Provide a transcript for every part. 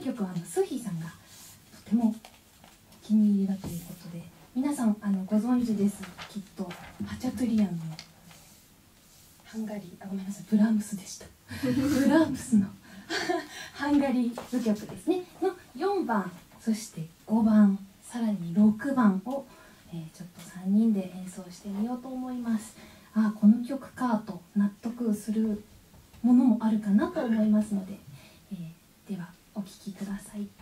曲はスヒさんがとてもお気に入りだということで、皆さんご存知です。きっとハチャトゥリアンのハンガリー、ごめんなさい、ブラームスでしたブラームスのハンガリー舞曲ですねの4番、そして5番、さらに6番を、ちょっと3人で演奏してみようと思います。この曲かと納得するものもあるかなと思いますので、ではお聴きください。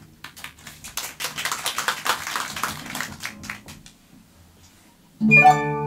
うん。